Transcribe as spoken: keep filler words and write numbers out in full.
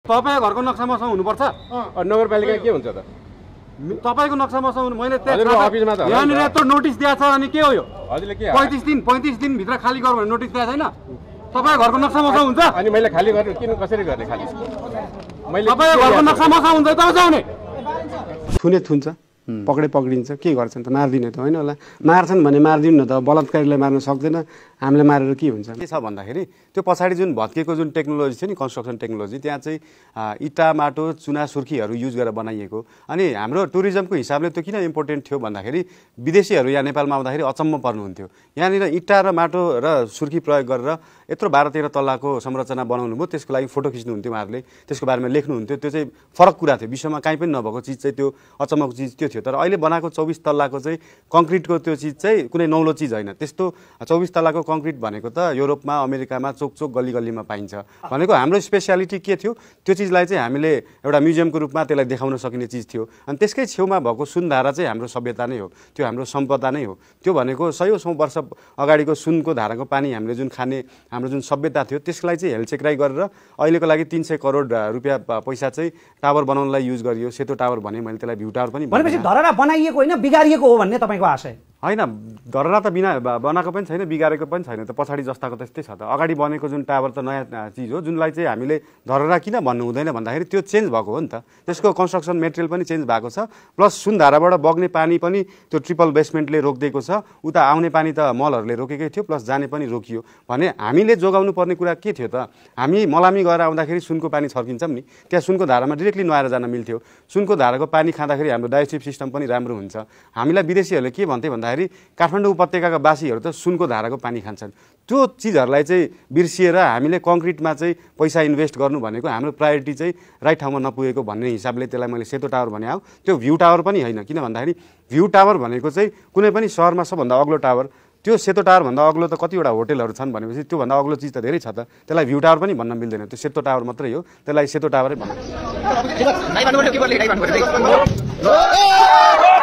तपाईको घरको नक्सा मसँग हुनुपर्छ नगरपालिका के हुन्छ त तपाईको नक्सा मसँग हुनु मैले अफिसमा त यहाँनिर यत्रो नोटिस दिएको छ अनि के हो यो हजुरले के पैँतिस दिन पैँतिस दिन भित्र खाली गर भनेर नोटिस दिएको छैन तपाईको घरको नक्सा मसँग हुन्छ अनि मैले खाली गर्नु किन कसरी गर्ने खाली मैले तपाईको घरको नक्सा मसँग हुन्छ त जाउने थुने थुन्छ पक्रे पक्रिन्छ के गर्छन् त मार्दिने त होइन होला मार्छन् भने मार्दिनु न त बलात्कारीलाई मार्न सक्दैन हामीले मारेर के हुन्छ के छ भन्दाखेरि त्यो पछाडि जुन भत्किएको जुन टेक्नोलोजी थियो नि कन्स्ट्रक्सन टेक्नोलोजी त्यहाँ चाहिँ इटा माटो चुना सुर्खीहरू युज गरेर बनाइएको अनि हाम्रो टुरिज्मको हिसाबले त्यो किन इम्पोर्टेन्ट थियो भन्दाखेरि विदेशीहरू यहाँ नेपालमा आउँदाखेरि अचम्म पर्नुहुन्थ्यो यहाँनिर इटा र माटो र सुर्खी प्रयोग गरेर यत्रो बाह्र तेह्र तल्लाको संरचना बनाउनु भयो त्यसको लागि फोटो खिच्नुहुन्थ्यो उहाँहरूले त्यसको बारेमा लेख्नुहुन्थ्यो त्यो चाहिँ फरक कुरा थियो विश्वमा कहीँ पनि नभएको चिज चाहिँ त्यो अचम्मको चिज त्यो थियो तर अहिले बनाएको चौबिस तल्लाको चाहिँ कङ्क्रिटको त्यो चिज चाहिँ कुनै नौलो चिज होइन त्यस्तो चौबिस तल्लाको कङ्क्रिट भनेको त युरोपमा अमेरिकामा चोक चोक गल्ली गल्लीमा पाइन्छ भनेको हाम्रो स्पेसियालिटी के थियो त्यो चिजलाई चाहिँ हामीले एउटा म्युजियमको रूपमा त्यसलाई देखाउन सकिने चिज थियो अनि त्यसकै छेउमा भएको सुनधारा चाहिँ हाम्रो सभ्यता नै हो त्यो हाम्रो सम्पदा नै हो त्यो भनेको सयौँ सौ वर्ष अगाडिको सुनको धाराको पानी हामीले जुन खाने हाम्रो जुन सभ्यता थियो त्यसलाई चाहिँ हेलचेक्राइ गरेर अहिलेको लागि तीन सय करोड रुपियाँ पैसा चाहिँ टावर बनाउनलाई युज गरियो सेतो टावर भने मैले त्यसलाई भ्यू टावर पनि भनेपछि धरहरा बनाइएको होइन बिगारिएको हो भन्ने तपाईँको आशय होइन धरहरा त बिना बनाएको पनि छैन बिगारेको पनि छैन त पछाडि जस्ताको त्यस्तै छ त अगाडि बनेको जुन टावर त नयाँ चिज हो जुनलाई चाहिँ हामीले धरहरा किन भन्नु हुँदैन भन्दाखेरि त्यो चेन्ज भएको हो नि त त्यसको कन्स्ट्रक्सन मेटेरियल पनि चेन्ज भएको छ प्लस सुनधाराबाट बग्ने पानी पनि त्यो ट्रिपल बेसमेन्टले रोकिदिएको छ उता आउने पानी त मलहरूले रोकेकै थियो प्लस जाने पनि रोकियो भने हामीले जोगाउनु पर्ने कुरा के थियो त हामी मलामी गएर आउँदाखेरि सुनको पानी छर्किन्छौँ नि त्यहाँ सुनको धारामा डिरेक्टली नुहाएर जान मिल्थ्यो सुनको धाराको पानी खाँदाखेरि हाम्रो डाइजेस्टिभ सिस्टम पनि राम्रो हुन्छ हामीलाई विदेशीहरूले के भन्थे भन्दा काठमाडौँ उपत्यकाका बासीहरू त सुनको धाराको पानी खान्छन् त्यो चिजहरूलाई चाहिँ बिर्सिएर हामीले कङ्क्रिटमा चाहिँ पैसा इन्भेस्ट गर्नु भनेको हाम्रो प्रायोरिटी चाहिँ राइट ठाउँमा नपुगेको भन्ने हिसाबले त्यसलाई मैले सेतो टावर भने आऊ त्यो भ्यू टावर पनि होइन किन भन्दाखेरि भ्यू टावर भनेको चाहिँ कुनै पनि सहरमा सबभन्दा अग्लो टावर त्यो सेतो टावर भन्दा अग्लो त कतिवटा होटलहरू छन् भनेपछि त्योभन्दा अग्लो चिज त धेरै छ त त्यसलाई भ्यू टावर पनि भन्न मिल्दैन त्यो सेतो टावर मात्रै हो त्यसलाई सेतो टावरै भन्छ